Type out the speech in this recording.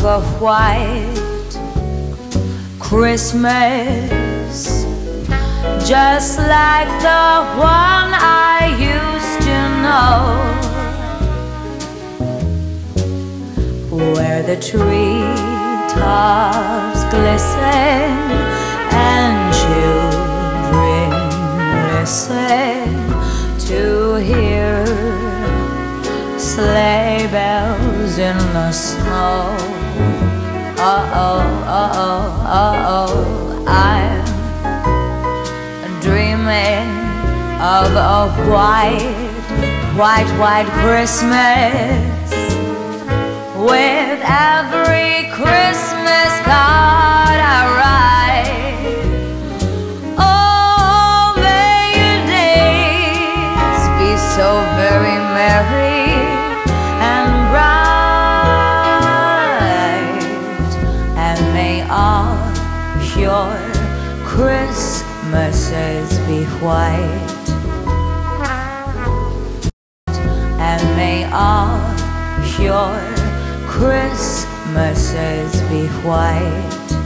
a white Christmas, just like the one I used to know, where the treetops glisten and children listen to hear sleigh bells in the snow. Uh-oh, uh-oh, uh-oh, I'm dreaming of a white Christmas, with every Christmas card I write. Oh, may your days be so very merry and bright, and may all your Christmases be white, and may all your Christmases be white.